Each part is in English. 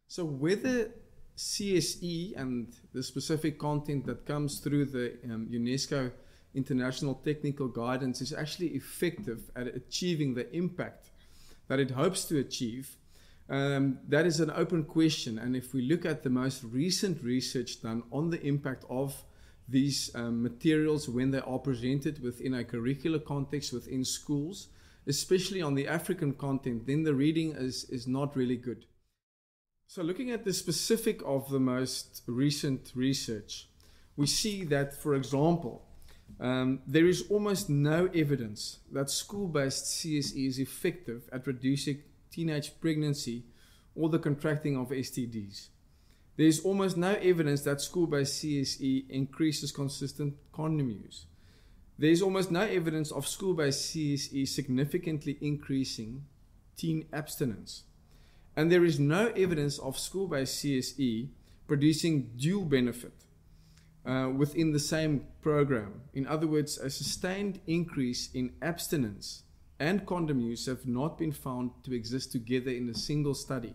So whether CSE and the specific content that comes through the UNESCO International Technical Guidance is actually effective at achieving the impact that it hopes to achieve, that is an open question. And if we look at the most recent research done on the impact of these materials when they are presented within a curricular context within schools, especially on the African content, then the reading is not really good. So looking at the specific of the most recent research, we see that, for example, there is almost no evidence that school-based CSE is effective at reducing teenage pregnancy or the contracting of STDs. There is almost no evidence that school-based CSE increases consistent condom use. There is almost no evidence of school-based CSE significantly increasing teen abstinence. And there is no evidence of school-based CSE producing dual benefit within the same program. In other words, a sustained increase in abstinence and condom use have not been found to exist together in a single study.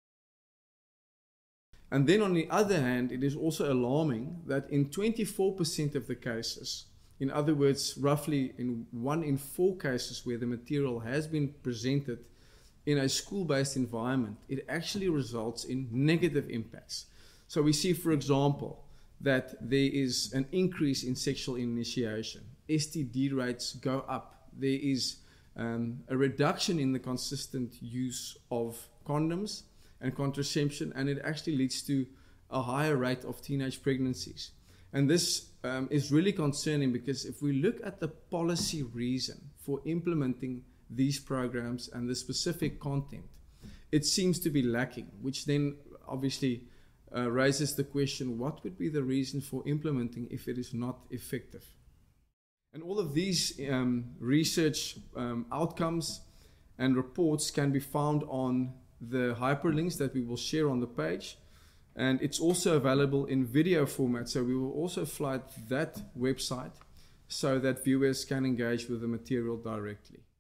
And then on the other hand, it is also alarming that in 24% of the cases, in other words, roughly in 1 in 4 cases where the material has been presented in a school-based environment, it actually results in negative impacts. So we see, for example, that there is an increase in sexual initiation. STD rates go up. There is a reduction in the consistent use of condoms and contraception, and it actually leads to a higher rate of teenage pregnancies. And this is really concerning, because if we look at the policy reason for implementing these programs and the specific content, it seems to be lacking, which then obviously raises the question, what would be the reason for implementing if it is not effective? And all of these research outcomes and reports can be found on the hyperlinks that we will share on the page. And it's also available in video format, so we will also flight that website so that viewers can engage with the material directly.